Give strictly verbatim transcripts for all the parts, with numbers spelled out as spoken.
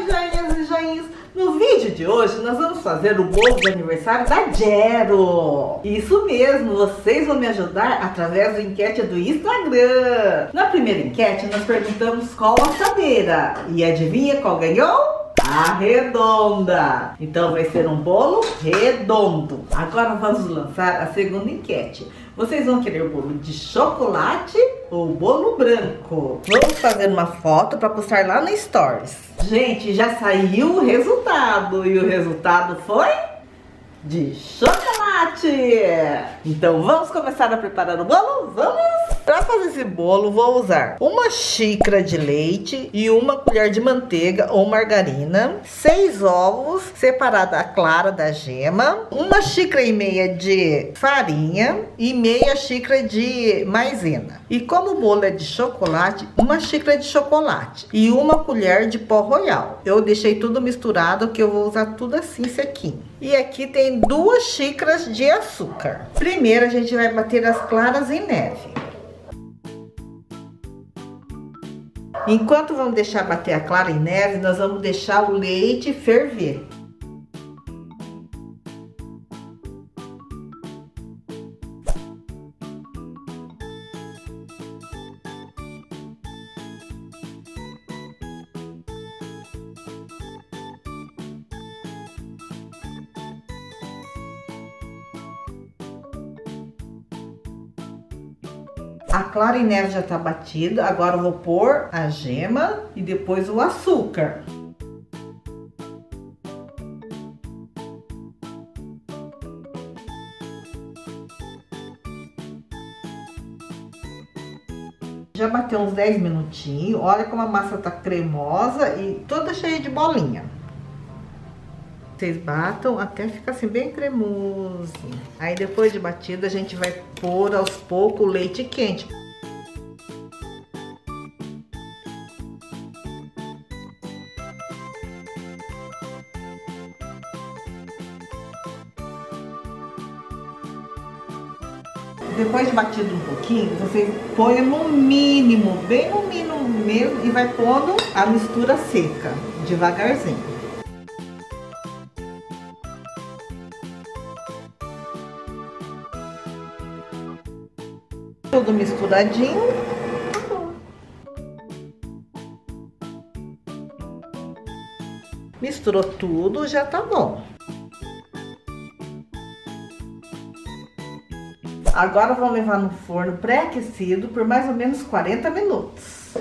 Oi, joinhas e joinhas! No vídeo de hoje nós vamos fazer o bolo de aniversário da Gero. Isso mesmo, vocês vão me ajudar através da enquete do Instagram. Na primeira enquete nós perguntamos qual assadeira. E adivinha qual ganhou? A redonda. Então vai ser um bolo redondo. Agora vamos lançar a segunda enquete. Vocês vão querer bolo de chocolate ou bolo branco? Vamos fazer uma foto para postar lá no Stories. Gente, já saiu o resultado e o resultado foi de chocolate. Então vamos começar a preparar o bolo? Vamos! Para fazer esse bolo vou usar uma xícara de leite e uma colher de manteiga ou margarina, seis ovos, separada a clara da gema, uma xícara e meia de farinha e meia xícara de maisena. E como o bolo é de chocolate, uma xícara de chocolate e uma colher de pó royal. Eu deixei tudo misturado que eu vou usar tudo assim sequinho. E aqui tem duas xícaras de açúcar. Primeiro a gente vai bater as claras em neve. Enquanto vamos deixar bater a clara em neve, nós vamos deixar o leite ferver. A clara em neve já está batida, agora eu vou pôr a gema e depois o açúcar. Já bateu uns dez minutinhos, olha como a massa tá cremosa e toda cheia de bolinha. Vocês batam até ficar assim bem cremoso. Aí depois de batida a gente vai pôr aos poucos o leite quente. Depois de batido um pouquinho, você põe no mínimo, bem no mínimo mesmo, e vai pondo a mistura seca, devagarzinho. Tudo misturadinho. Misturou tudo, já tá bom. Agora vamos levar no forno pré-aquecido por mais ou menos quarenta minutos.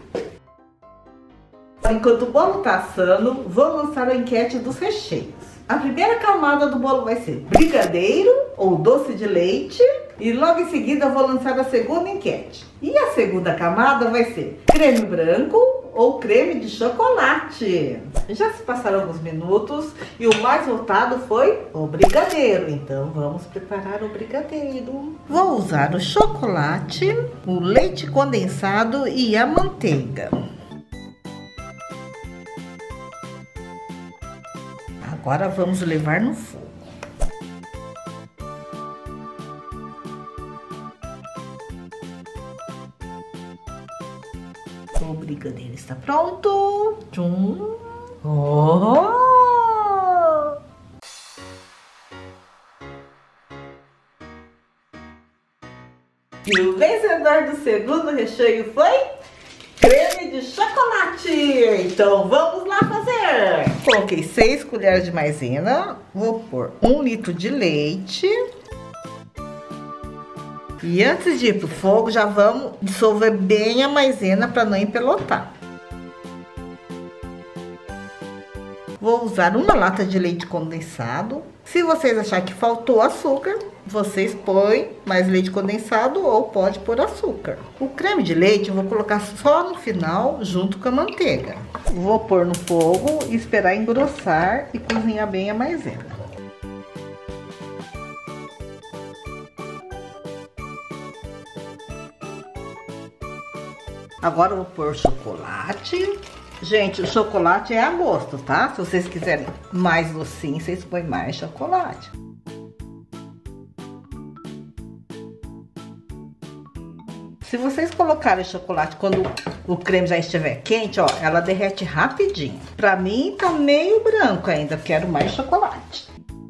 Enquanto o bolo tá assando, vou lançar a enquete dos recheios. A primeira camada do bolo vai ser brigadeiro ou doce de leite. E logo em seguida eu vou lançar a segunda enquete. E a segunda camada vai ser creme branco ou creme de chocolate. Já se passaram alguns minutos e o mais votado foi o brigadeiro. Então vamos preparar o brigadeiro. Vou usar o chocolate, o leite condensado e a manteiga. Agora vamos levar no fogo. O brigadeiro está pronto. Tchum. Oh! E o vencedor do segundo recheio foi creme de chocolate. Então vamos lá fazer. Coloquei seis colheres de maisena. Vou pôr um litro de leite. E antes de ir pro fogo, já vamos dissolver bem a maisena para não empelotar. Vou usar uma lata de leite condensado. Se vocês acharem que faltou açúcar, vocês põem mais leite condensado ou pode pôr açúcar. O creme de leite eu vou colocar só no final, junto com a manteiga. Vou pôr no fogo e esperar engrossar e cozinhar bem a maisena. Agora eu vou pôr chocolate. Gente, o chocolate é a gosto, tá? Se vocês quiserem mais docinho, vocês põem mais chocolate. Se vocês colocarem chocolate quando o creme já estiver quente, ó, ela derrete rapidinho. Pra mim tá meio branco ainda, quero mais chocolate.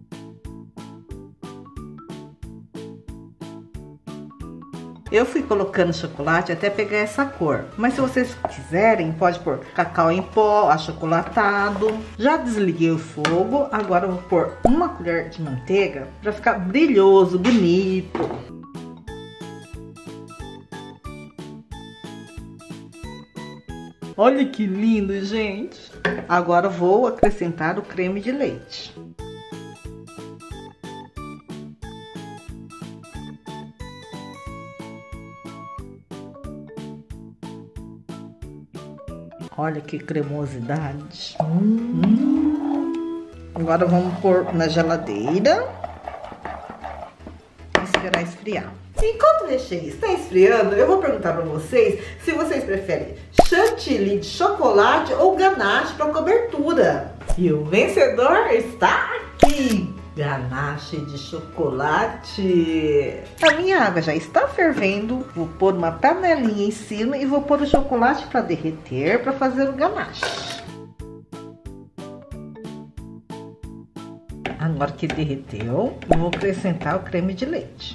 Eu fui colocando chocolate até pegar essa cor. Mas se vocês quiserem, pode pôr cacau em pó, achocolatado. Já desliguei o fogo. Agora eu vou pôr uma colher de manteiga para ficar brilhoso, bonito. Olha que lindo, gente. Agora eu vou acrescentar o creme de leite. Olha que cremosidade. Hum. Agora vamos pôr na geladeira. E esperar esfriar. Enquanto o recheio está esfriando, eu vou perguntar para vocês se vocês preferem chantilly de chocolate ou ganache para cobertura. E o vencedor está aqui. Ganache de chocolate. A minha água já está fervendo. Vou pôr uma panelinha em cima e vou pôr o chocolate para derreter para fazer o ganache. Agora que derreteu, eu vou acrescentar o creme de leite.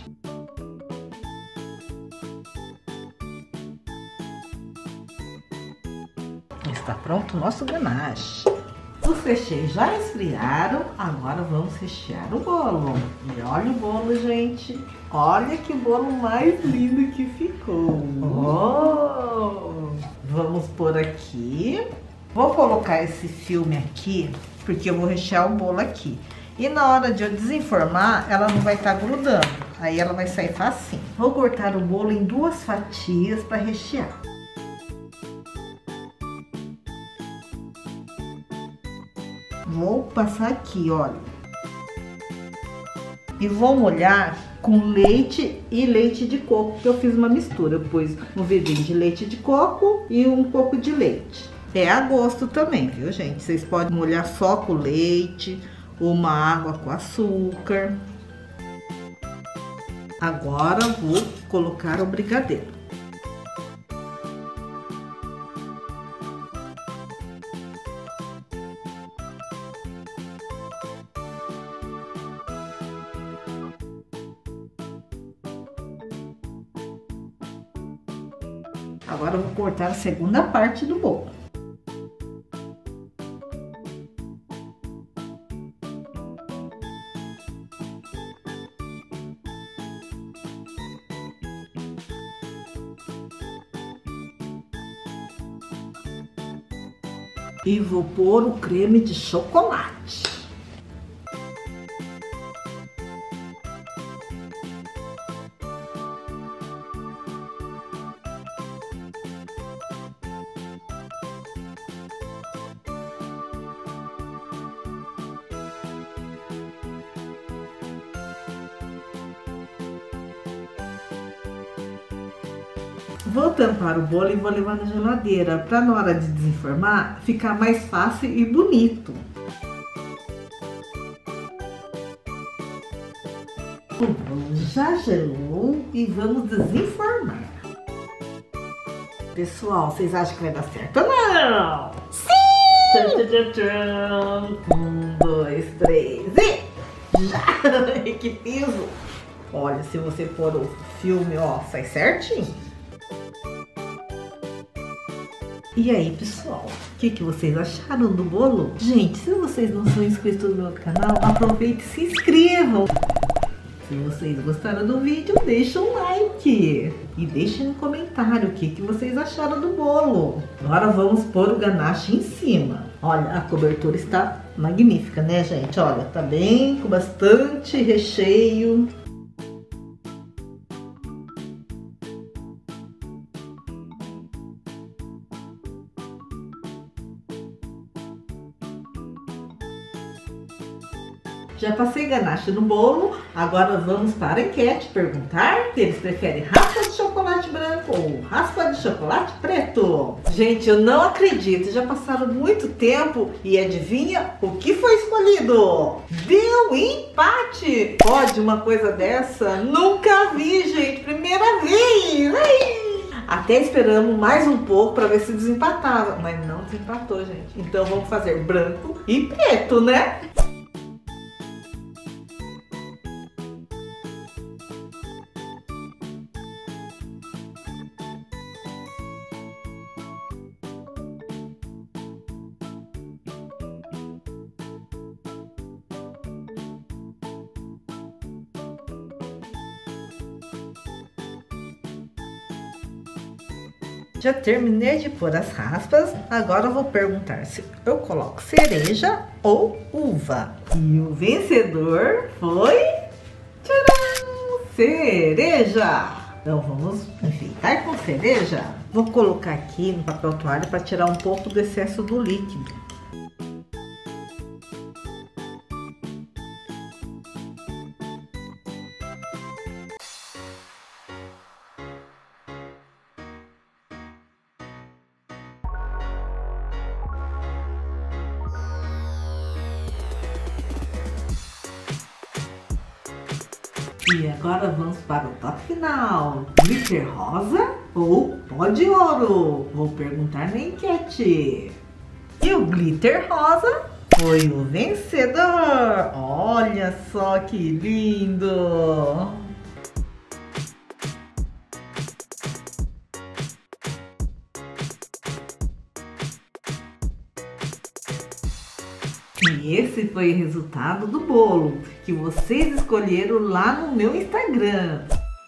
Está pronto o nosso ganache. Os recheios já esfriaram, agora vamos rechear o bolo. E olha o bolo, gente. Olha que bolo mais lindo que ficou. Oh! Vamos pôr aqui. Vou colocar esse filme aqui, porque eu vou rechear o bolo aqui. E na hora de eu desenformar, ela não vai estar grudando. Aí ela vai sair facinho. Vou cortar o bolo em duas fatias para rechear. Vou passar aqui, olha. E vou molhar com leite e leite de coco, que eu fiz uma mistura. Eu pus um vidrinho de leite de coco e um pouco de leite. É a gosto também, viu, gente? Vocês podem molhar só com leite, uma água com açúcar. Agora vou colocar o brigadeiro. Agora eu vou cortar a segunda parte do bolo. E vou pôr o creme de chocolate. Vou tampar o bolo e vou levar na geladeira, para na hora de desenformar ficar mais fácil e bonito. O bolo já gelou e vamos desenformar. Pessoal, vocês acham que vai dar certo ou não? Sim! Tchan, tchan, tchan. Um, dois, três e já! Que piso! Olha, se você pôr o filme, ó, sai certinho. E aí, pessoal, o que, que vocês acharam do bolo? Gente, se vocês não são inscritos no meu canal, aproveite e se inscrevam. Se vocês gostaram do vídeo, deixa um like. E deixem no comentário o que, que vocês acharam do bolo. Agora vamos pôr o ganache em cima. Olha, a cobertura está magnífica, né, gente? Olha, tá bem, com bastante recheio. Já passei ganache no bolo, agora vamos para a enquete perguntar se eles preferem raspa de chocolate branco ou raspa de chocolate preto. Gente, eu não acredito, já passaram muito tempo e adivinha o que foi escolhido? Deu empate! Pode uma coisa dessa? Nunca vi, gente, primeira vez! Ai! Até esperamos mais um pouco para ver se desempatava, mas não desempatou, gente. Então vamos fazer branco e preto, né? Já terminei de pôr as raspas, agora eu vou perguntar se eu coloco cereja ou uva. E o vencedor foi... Tcharam! Cereja! Então vamos enfeitar com cereja. Vou colocar aqui no papel toalha para tirar um pouco do excesso do líquido. E agora vamos para o top final. Glitter rosa ou pó de ouro? Vou perguntar na enquete. E o glitter rosa foi o vencedor. Olha só que lindo! E esse foi o resultado do bolo que vocês escolheram lá no meu Instagram.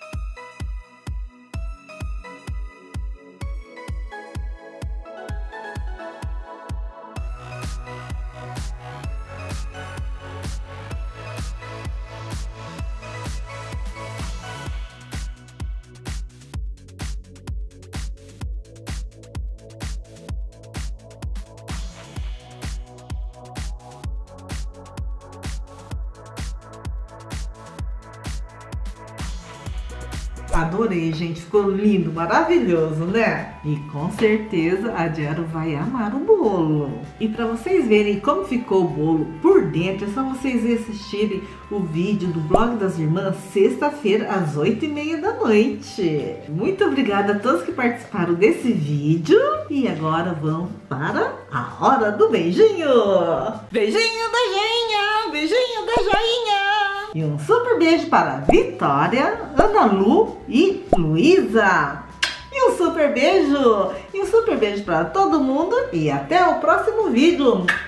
Adorei, gente. Ficou lindo, maravilhoso, né? E com certeza a Jero vai amar o bolo. E para vocês verem como ficou o bolo por dentro, é só vocês assistirem o vídeo do Blog das Irmãs sexta-feira às oito e meia da noite. Muito obrigada a todos que participaram desse vídeo. E agora vamos para a hora do beijinho. Beijinho da joinha, beijinho da joinha. E um super beijo para Vitória, Ana Lu e Luísa. E um super beijo, e um super beijo para todo mundo. E até o próximo vídeo.